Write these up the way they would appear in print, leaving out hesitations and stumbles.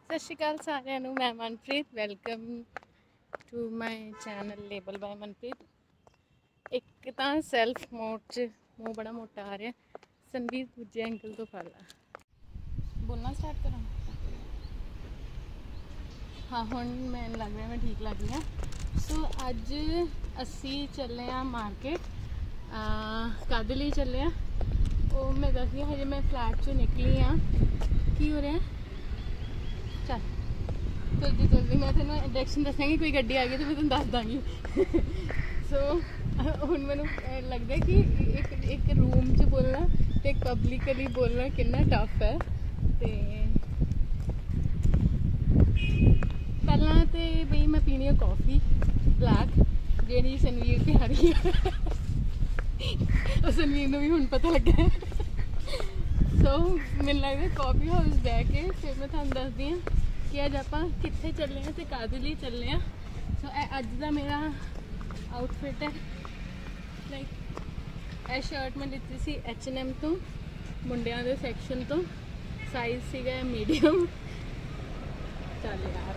ਸਤਿ ਸ਼੍ਰੀ ਅਕਾਲ ਸਾਰਿਆਂ ਨੂੰ। ਮੈਂ Manpreet, welcome to my channel label by Manpreet. ਇੱਕ ਤਾਂ ਸੈਲਫ ਮੋਡ 'ਚ ਮੂੰਹ ਬੜਾ ਮੋਟਾ ਆ ਰਿਹਾ। ਸੰਦੀਪ ਦੂਜੇ ਐਂਗਲ ਤੋਂ ਫੜ ਲਾ। ਬੋਲਣਾ ਸਟਾਰਟ ਕਰਾਂ? ਹਾਂ, ਹੁਣ ਮੈਨੂੰ ਲੱਗ ਰਿਹਾ ਮੈਂ ਠੀਕ ਲੱਗ ਰਹੀ ਹਾਂ। ਸੋ ਅੱਜ ਅਸੀਂ ਚੱਲੇ ਹਾਂ ਮਾਰਕੀਟ। ਕਾਹਦੇ ਲਈ ਚੱਲੇ ਹਾਂ ਉਹ ਮੈਂ ਦੱਸਦੀ ਹਾਂ। ਹਜੇ ਮੈਂ ਫਲੈਟ 'ਚੋਂ ਨਿਕਲੀ ਹਾਂ। ਕੀ ਹੋ ਰਿਹਾ? ਚੱਲ ਜਲਦੀ ਜਲਦੀ ਮੈਂ ਤੈਨੂੰ ਡਾਇਰੈਕਸ਼ਨ ਦੱਸਾਂਗੀ। ਕੋਈ ਗੱਡੀ ਆ ਗਈ ਤਾਂ ਮੈਂ ਤੈਨੂੰ ਦੱਸ ਦਾਂਗੀ। ਸੋ ਹੁਣ ਮੈਨੂੰ ਲੱਗਦਾ ਕਿ ਇੱਕ ਰੂਮ 'ਚ ਬੋਲਣਾ ਅਤੇ ਇੱਕ ਪਬਲਿਕਲੀ ਬੋਲਣਾ ਕਿੰਨਾ ਟਫ ਹੈ। ਅਤੇ ਪਹਿਲਾਂ ਤਾਂ ਬਈ ਮੈਂ ਪੀਣੀ ਆ ਕੌਫੀ ਬਲੈਕ, ਜਿਹੜੀ ਸੰਵੀਰ ਤੇ ਹਰੀ ਹੈ। ਉਹ ਸੰਵੀਰ ਨੂੰ ਵੀ ਹੁਣ ਪਤਾ ਲੱਗਾ। ਸੋ ਮੈਨੂੰ ਲੱਗਦਾ ਕੌਫੀ ਹਾਊਸ ਬਹਿ ਕੇ ਫਿਰ ਮੈਂ ਤੁਹਾਨੂੰ ਦੱਸਦੀ ਹਾਂ ਕਿ ਅੱਜ ਆਪਾਂ ਕਿੱਥੇ ਚੱਲੇ ਹਾਂ ਅਤੇ ਕਾਹਦੇ ਲਈ ਚੱਲੇ ਹਾਂ। ਸੋ ਇਹ ਅੱਜ ਦਾ ਮੇਰਾ ਆਊਟਫਿਟ ਹੈ। ਲਾਈਕ ਇਹ ਸ਼ਰਟ ਮੈਂ ਲਿੱਤੀ ਸੀ H&M ਤੋਂ, ਮੁੰਡਿਆਂ ਦੇ ਸੈਕਸ਼ਨ ਤੋਂ। ਸਾਈਜ਼ ਸੀਗਾ ਮੀਡੀਅਮ। ਚੱਲ ਯਾਰ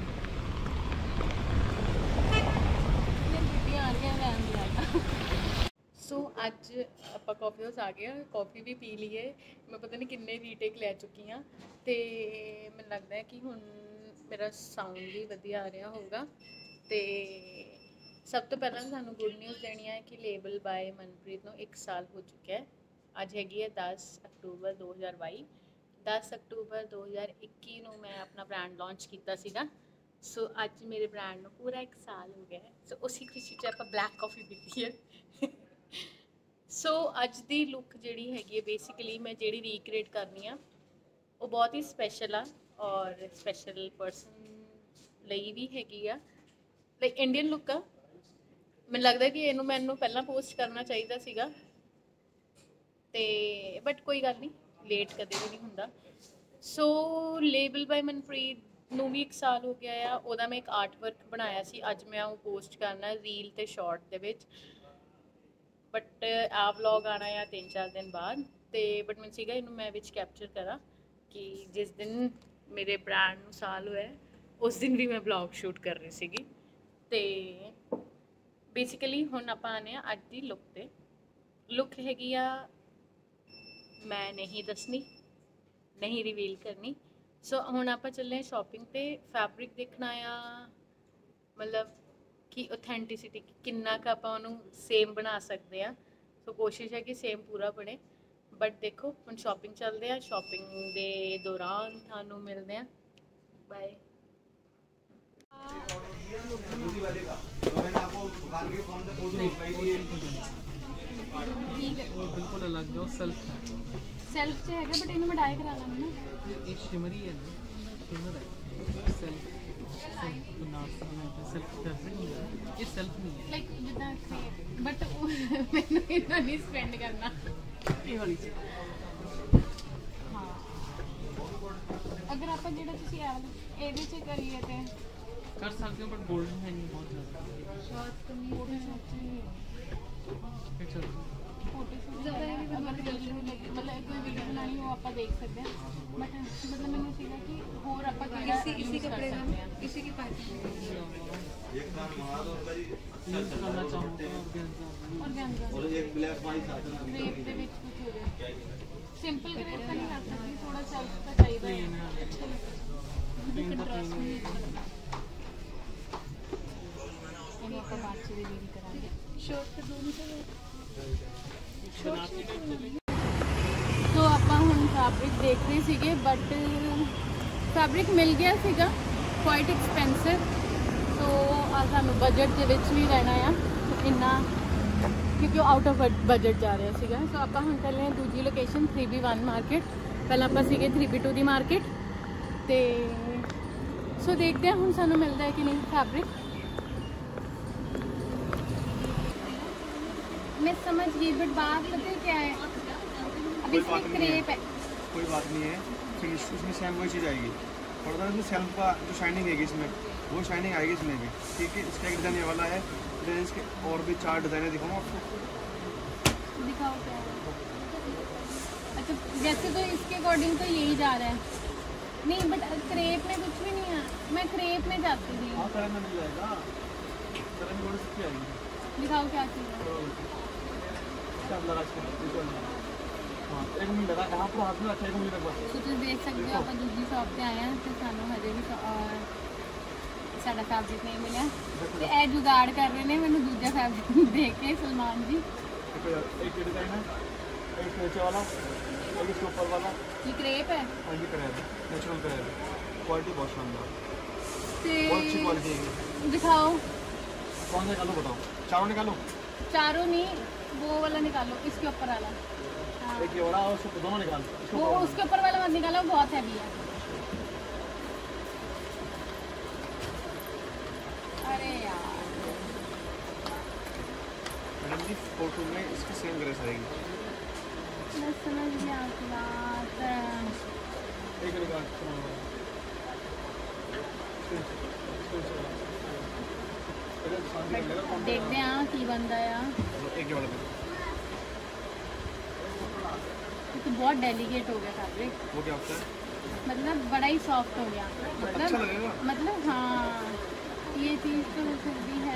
ਗੱਡੀਆਂ ਆ ਰਹੀਆਂ ਲੈਣ ਦੀ। ਸੋ ਅੱਜ ਆਪਾਂ ਕਾਫੀ ਹਾਊਸ ਆ ਗਏ ਹਾਂ। ਕਾਫੀ ਵੀ ਪੀ ਲਈ ਹੈ। ਮੈਂ ਪਤਾ ਨਹੀਂ ਕਿੰਨੇ ਰੀਟੇਕ ਲੈ ਚੁੱਕੀ ਹਾਂ ਅਤੇ ਮੈਨੂੰ ਲੱਗਦਾ ਹੈ ਕਿ ਹੁਣ ਮੇਰਾ ਸਾਊਂਡ ਵੀ ਵਧੀਆ ਆ ਰਿਹਾ ਹੋਊਗਾ। ਅਤੇ ਸਭ ਤੋਂ ਪਹਿਲਾਂ ਸਾਨੂੰ ਗੁੱਡ ਨਿਊਜ਼ ਦੇਣੀ ਹੈ ਕਿ ਲੇਬਲ ਬਾਏ ਮਨਪ੍ਰੀਤ ਨੂੰ 1 ਸਾਲ ਹੋ ਚੁੱਕਿਆ ਹੈ। ਅੱਜ ਹੈਗੀ ਹੈ 10 ਅਕਤੂਬਰ 2022। 10 ਅਕਤੂਬਰ 2021 ਨੂੰ ਮੈਂ ਆਪਣਾ ਬ੍ਰਾਂਡ ਲਾਂਚ ਕੀਤਾ ਸੀਗਾ। ਸੋ ਅੱਜ ਮੇਰੇ ਬ੍ਰਾਂਡ ਨੂੰ ਪੂਰਾ 1 ਸਾਲ ਹੋ ਗਿਆ ਹੈ। ਸੋ ਉਸੇ ਖੁਸ਼ੀ 'ਚ ਆਪਾਂ ਬਲੈਕ ਕਾਫੀ ਪੀਤੀ ਹੈ। ਸੋ ਅੱਜ ਦੀ ਲੁੱਕ ਜਿਹੜੀ ਹੈਗੀ ਹੈ ਬੇਸਿਕਲੀ ਮੈਂ ਜਿਹੜੀ ਰੀਕ੍ਰੀਏਟ ਕਰਨੀ ਆ ਉਹ ਬਹੁਤ ਹੀ ਸਪੈਸ਼ਲ ਆ ਔਰ ਸਪੈਸ਼ਲ ਪਰਸਨ ਲਈ ਵੀ ਹੈਗੀ ਆ। ਲਾਈਕ ਇੰਡੀਅਨ ਲੁੱਕ ਆ। ਮੈਨੂੰ ਲੱਗਦਾ ਕਿ ਮੈਨੂੰ ਪਹਿਲਾਂ ਪੋਸਟ ਕਰਨਾ ਚਾਹੀਦਾ ਸੀਗਾ ਅਤੇ ਬਟ ਕੋਈ ਗੱਲ ਨਹੀਂ, ਲੇਟ ਕਦੇ ਵੀ ਨਹੀਂ ਹੁੰਦਾ। ਸੋ ਲੇਬਲ ਬਾਏ ਮਨਪ੍ਰੀਤ ਨੂੰ ਵੀ 1 ਸਾਲ ਹੋ ਗਿਆ ਆ। ਉਹਦਾ ਮੈਂ ਇੱਕ ਆਰਟ ਵਰਕ ਬਣਾਇਆ ਸੀ। ਅੱਜ ਮੈਂ ਉਹ ਪੋਸਟ ਕਰਨਾ ਰੀਲ ਅਤੇ ਸ਼ਾਰਟ ਦੇ ਵਿੱਚ। ਬਟ ਆ ਵਲੋਗ ਆਉਣਾ ਆ 3-4 ਦਿਨ ਬਾਅਦ। ਅਤੇ ਬਟ ਮੈਨੂੰ ਸੀਗਾ ਇਹਨੂੰ ਮੈਂ ਵਿੱਚ ਕੈਪਚਰ ਕਰਾਂ ਕਿ ਜਿਸ ਦਿਨ ਮੇਰੇ ਬ੍ਰਾਂਡ ਨੂੰ ਸਾਲ ਹੋਇਆ ਉਸ ਦਿਨ ਵੀ ਮੈਂ ਵਲੋਗ ਸ਼ੂਟ ਕਰ ਰਹੀ ਸੀਗੀ। ਅਤੇ ਬੇਸਿਕਲੀ ਹੁਣ ਆਪਾਂ ਆਉਂਦੇ ਹਾਂ ਅੱਜ ਦੀ ਲੁੱਕ 'ਤੇ। ਲੁੱਕ ਹੈਗੀ ਆ ਮੈਂ ਨਹੀਂ ਦੱਸਣੀ, ਨਹੀਂ ਰਿਵੀਲ ਕਰਨੀ। ਸੋ ਹੁਣ ਆਪਾਂ ਚੱਲੇ ਹਾਂ ਸ਼ੋਪਿੰਗ 'ਤੇ। ਫੈਬਰਿਕ ਦੇਖਣਾ ਆ, ਮਤਲਬ ਕਿ ਓਥੈਂਟਿਸਿਟੀ ਕਿੰਨਾ ਕੁ ਆਪਾਂ ਉਹਨੂੰ ਸੇਮ ਬਣਾ ਸਕਦੇ ਹਾਂ। ਸੋ ਕੋਸ਼ਿਸ਼ ਹੈ ਕਿ ਸੇਮ ਪੂਰਾ ਬਣੇ। ਬਟ ਦੇਖੋ ਹੁਣ ਸ਼ੋਪਿੰਗ ਚੱਲਦੇ ਆ। ਸ਼ੋਪਿੰਗ ਦੇ ਦੌਰਾਨ ਤੁਹਾਨੂੰ ਮਿਲਦੇ ਹਾਂ। ਬਾਏ। बिल्कुल अलग जो सेल्फ ਸੈਲਫ 'ਚ ਹੈਗਾ ਬਟ ਇਹਨੂੰ ਮੈਂ ਡਾਈ ਕਰਾ ਲਾਂਗੀ ਨਾ। ये शिमरी है ना, शिमर है सेल्फ सेल्फ फैब्रिक नहीं है, ये सेल्फ नहीं है। ਲਾਈਕ ਜਿੱਦਾਂ ਬਟ ਮੈਨੂੰ ਇਹਨਾਂ ਨਹੀਂ ਸਪੈਂਡ ਕਰਨਾ। ये वाली से ਹਾਂ, ਅਗਰ ਆਪਾਂ ਜਿਹੜਾ ਤੁਸੀਂ ਇਹਦੇ 'ਚ ਕਰੀਏ ਤੇ कर सकते हो बट गोल्डन है नहीं बहुत ज़्यादा। ਸ਼ਾਰਟ ਕਮੀ फिर चलो मतलब कोई वीडियो बनानी हो आप देख सकते हैं। बट मतलब मैंने सीखा कि और आप इसी कपड़े में इसी की पैकिंग करना चाहूँगा और एक ब्लैक वाइट क्रेप के विच कुछ हो जाए। सिंपल क्रेप का नहीं कर सकती, थोड़ा सेल्फ का चाहिए है। कंट्रास्ट नहीं करना। इन्हें आप बात से रिवील करांगे। शॉर्ट पे दोनों से तो ਆਪਾਂ ਹੁਣ ਫੈਬਰਿਕ ਦੇਖ ਰਹੇ ਸੀਗੇ ਬਟ ਫੈਬਰਿਕ ਮਿਲ ਗਿਆ ਸੀਗਾ ਕੁਆਇਟ ਐਕਸਪੈਂਸਿਵ। ਸੋ ਆ ਸਾਨੂੰ ਬਜਟ ਦੇ ਵਿੱਚ ਵੀ ਰਹਿਣਾ ਆ ਇੰਨਾ, ਕਿਉਂਕਿ ਉਹ ਆਊਟ ਆਫ ਬਜਟ ਜਾ ਰਿਹਾ ਸੀਗਾ। ਸੋ ਆਪਾਂ ਹੁਣ ਚੱਲੇ ਹਾਂ ਦੂਜੀ ਲੋਕੇਸ਼ਨ 3B1 ਮਾਰਕੀਟ। ਪਹਿਲਾਂ ਆਪਾਂ ਸੀਗੇ 3B2 ਦੀ ਮਾਰਕੀਟ। ਅਤੇ ਸੋ ਦੇਖਦੇ ਹਾਂ ਹੁਣ ਸਾਨੂੰ ਮਿਲਦਾ ਹੈ ਕਿ ਨਹੀਂ ਫੈਬਰਿਕ। मैं समझ गई बट बात पता है क्या है, अब इसमें क्रेप है। कोई बात नहीं है, फिर इसमें सेम वही चीज़ आएगी। और अगर इसमें सेल्फ का जो शाइनिंग है इसमें वो शाइनिंग आएगी इसमें भी। ठीक है, इसका एक डिज़ाइन ये वाला है। डिज़ाइन इसके और भी 4 डिज़ाइन दिखाऊँ आपको। दिखाओ क्या है। अच्छा वैसे तो इसके अकॉर्डिंग तो यही जा रहा है। नहीं बट क्रेप में कुछ भी नहीं है, मैं क्रेप में जाती थी। हाँ कलर में मिल जाएगा, कलर में सकती आएगी। दिखाओ क्या चीज़ है। हाँ 1 मिनट लगा, यहाँ पर हाथ में रखा 1 मिनट बस। तो तुम देख सकते हो आप दूसरी शॉप पे आए हैं तो सानू हजे भी साडा फैब्रिक नहीं मिला ते ए जुगाड़ कर रहे ने मैंने दूजा फैब्रिक दे के सलमान जी। एक डिजाइन है, एक नीचे वाला, एक इसके ऊपर वाला। ये क्रेप है। हाँ ये क्रेप है, नेचुरल क्रेप है, क्वालिटी बहुत शानदार, ते बहुत अच्छी क्वालिटी है। दिखाओ कौन सा निकालो बताओ, चारों निकालो। चारों नहीं, वो वाला निकालो, इसके ऊपर वाला। हाँ। एक ये वाला और उसको दोनों निकाल, वो उसके ऊपर वाला मत निकालो, बहुत हैवी है। अरे यार मैडम जी फोटो में इसकी सेम ड्रेस आएगी। मैं समझ गया आपकी बात। एक निकाल देखते हैं की बनता है। एक ये वाला देखो। ये तो बहुत डेलिकेट हो गया फैब्रिक, वो क्या होता है? मतलब बड़ा ही सॉफ्ट हो गया। अच्छा लगेगा। मतलब हाँ ये चीज़ तो हो सकती है।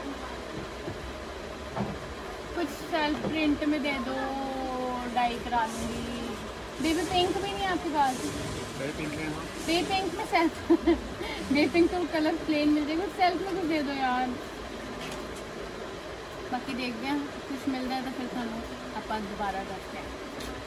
कुछ सेल्फ प्रिंट में दे दो, डाई करा लूँगी। बेबी पिंक भी नहीं है आपके पास? बेबी पिंक है हाँ। बेबी पिंक में सेल्फ बेबी पिंक तो कलर प्लेन मिल जाएगा, सेल्फ में कुछ दे दो यार। बाकी देखते हैं कुछ मिल जाए तो फिर थानू आप दोबारा करते हैं।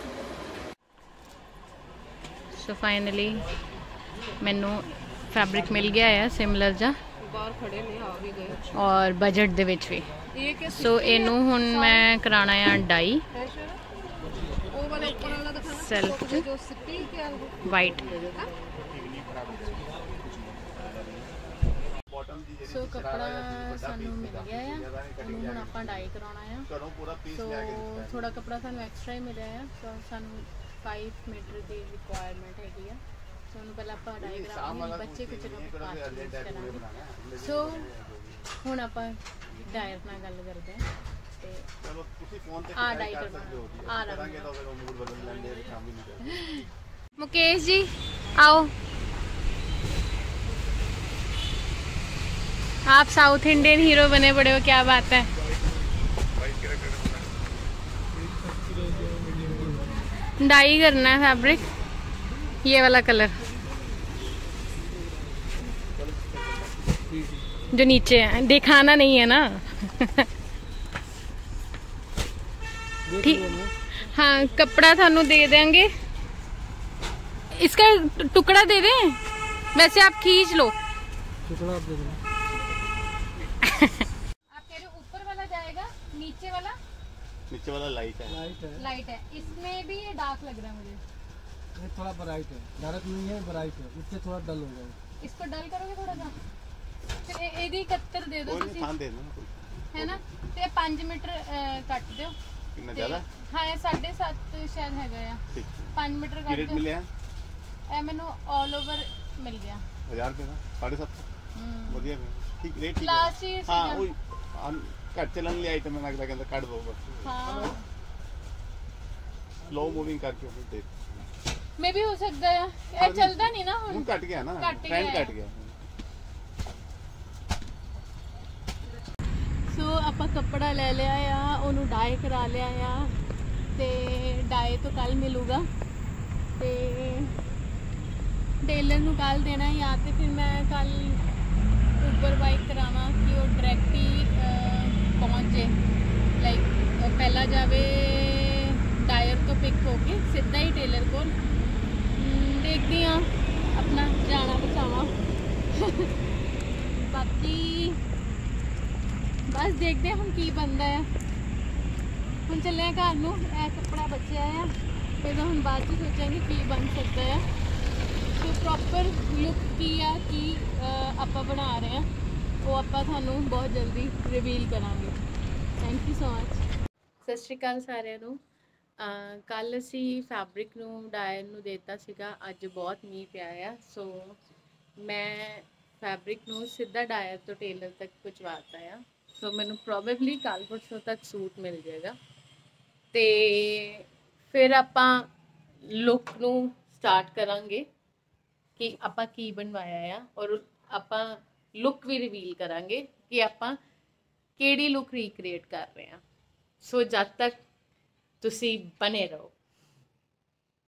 सो फाइनली मैनू फैब्रिक मिल गया है सिमिलर जा ਬਾਹਰ ਖੜੇ ਨੇ ਆ ਵੀ ਗਏ और बजट दे विच भी। ਇਹ ਕਿ सो इनू हुण मैं कराना है डाई ਉਹ ਵਾਲਾ ਉੱਪਰ ਵਾਲਾ ਦਿਖਾਣਾ सेल्फ ਜੋ ਸਿੱਪੀ ਕਿ वाइट। सो कपड़ा सानू मिल गया है, ਉਹਨੂੰ ਹੁਣ ਆਪਾਂ डाई कराना है। सो थोड़ा कपड़ा सानू एक्स्ट्रा ही मिला है, तो सानू 5 मीटर की रिक्वायरमेंट हैगी है। सो ਉਹਨੂੰ ਪਹਿਲਾਂ ਆਪਾਂ डाई करावांगे, बच्चे कुछ करांगे। सो ਹੁਣ ਆਪਾਂ डायर ਨਾਲ ਗੱਲ ਕਰਦੇ ਹਾਂ ਤੇ ਚਲੋ ਤੁਸੀਂ ਫੋਨ ਤੇ ਆ डाई करवाना आ रहा ਕਰਾਂਗੇ ਤਾਂ ਫਿਰ ਉਹ ਮੂਡ ਬਦਲ ਲੈਂਦੇ ਕੰਮ ਹੀ ਨਹੀਂ ਕਰਦੇ। मुकेश जी आओ, आप साउथ इंडियन हीरो बने पड़े हो, क्या बात है। डाई करना है फैब्रिक, ये वाला कलर जो नीचे है, दिखाना नहीं है ना। ठीक हाँ, कपड़ा थानू दे देंगे, इसका टुकड़ा दे दें, वैसे आप खींच लो। टुकड़ा आप दे दो। आप कह रहे हो ऊपर वाला जाएगा, नीचे वाला नीचे वाला लाइट है, लाइट है, लाइट है, इसमें भी ये डार्क लग रहा है मुझे। ये थोड़ा ब्राइट है, डार्क नहीं है ब्राइट है, इससे थोड़ा डल होगा। इसको डल करोगे थोड़ा सा, फिर ਇਹਦੀ 71 ਦੇ ਦਿਓ कोई नहीं ਤੁਸੀਂ, थान दे देना है ना। ਤੇ 5 ਮੀਟਰ ਕੱਟ ਦਿਓ। कितना ज्यादा ਹਾਂ ਇਹ 7.5 ਸ਼ਾਇਦ ਹੈਗਾ ਆ, ठीक 5 ਮੀਟਰ ਕੱਟ रेट ਦਿਓ। मिले हैं ਇਹ ਮੈਨੂੰ ਆਲ ਓਵਰ ਮਿਲ ਗਿਆ। 1000 रुपए का 750 ਵਧੀਆ ਠੀਕ ਰੇਟ ਠੀਕ ਲਾਸਟ ਹੀ ਹਾਂ ਉਹ ਘੱਟ ਚੱਲਣ ਲਈ ਆਈਟਮ ਮੈਂ ਲੱਗਦਾ ਕਹਿੰਦਾ ਕੱਢ ਦੋ ਬਸ ਹਾਂ ਸਲੋ ਮੂਵਿੰਗ ਕਰਕੇ ਉਹ ਦੇ ਮੇ ਵੀ ਹੋ ਸਕਦਾ ਹੈ, ਇਹ ਚੱਲਦਾ ਨਹੀਂ ਨਾ ਹੁਣ ਹੁਣ। ਘਟ ਗਿਆ ਨਾ ਘੱਟ ਟ੍ਰੈਂਡ ਗਿਆ ਘਟ ਗਿਆ ਸੋ ਆਪਾਂ ਕੱਪੜਾ ਲੈ ਲਿਆ ਆ, ਉਹਨੂੰ ਡਾਈ ਕਰਾ ਲਿਆ ਆ ਤੇ ਡਾਈ ਤੋਂ ਕੱਲ ਮਿਲੂਗਾ ਤੇ ਟੇਲਰ ਨੂੰ ਕੱਲ ਦੇਣਾ, ਜਾਂ ਤੇ ਫਿਰ ਮੈਂ ਕੱਲ ਉਬਰ ਬਾਈਕ ਕਰਾਵਾਂ ਕਿ ਉਹ ਡਾਇਰੈਕਟ ਹੀ ਪਹੁੰਚ ਜੇ, ਲਾਈਕ ਪਹਿਲਾਂ ਜਾਵੇ ਡਾਇਰ ਤੋਂ ਪਿਕ ਹੋ ਕੇ ਸਿੱਧਾ ਹੀ ਟੇਲਰ ਕੋਲ। ਦੇਖਦੀ ਹਾਂ ਆਪਣਾ ਜਾਣਾ ਬਚਾਵਾਂ। ਬਾਕੀ बस देखते हैं हम की बनता है। हम चले हैं घर नूं, ਇਹ कपड़ा बचा है, फिर तो हम बाद में सोचेंगे की बन सकता है। तो प्रॉपर लुक की है कि ਆਪਾਂ बना रहे हैं, वो ਆਪਾਂ ਤੁਹਾਨੂੰ बहुत जल्दी रिवील करांगे। Thank you so much. ਸਤਿ ਸ਼੍ਰੀ ਅਕਾਲ ਸਾਰਿਆਂ ਨੂੰ। ਕੱਲ ਅਸੀਂ ਫੈਬਰਿਕ ਨੂੰ ਡਾਇਰ ਨੂੰ ਦੇਤਾ ਸੀਗਾ, ਅੱਜ ਬਹੁਤ ਮੀਂਹ ਪਿਆ ਆ, ਸੋ ਮੈਂ ਫੈਬਰਿਕ ਨੂੰ ਸਿੱਧਾ ਡਾਇਰ ਤੋਂ ਟੇਲਰ ਤੱਕ ਪਹੁੰਚਵਾਤਾ ਆ। ਸੋ ਮੈਨੂੰ ਪ੍ਰੋਬੇਬਲੀ ਕੱਲ੍ਹ ਪਰਸੋਂ ਤੱਕ ਸੂਟ ਮਿਲ ਜਾਏਗਾ ਤੇ ਫਿਰ ਆਪਾਂ ਲੁੱਕ ਨੂੰ ਸਟਾਰਟ ਕਰਾਂਗੇ ਕਿ ਆਪਾਂ ਕੀ ਬਣਵਾਇਆ ਆ, ਔਰ ਆਪਾਂ ਲੁੱਕ ਵੀ ਰਿਵੀਲ ਕਰਾਂਗੇ ਕਿ ਆਪਾਂ ਕਿਹੜੀ ਲੁੱਕ ਰੀਕ੍ਰੀਏਟ ਕਰ ਰਹੇ ਹਾਂ। ਸੋ ਜਦ ਤੱਕ ਤੁਸੀਂ ਬਨੇ ਰਹੋ।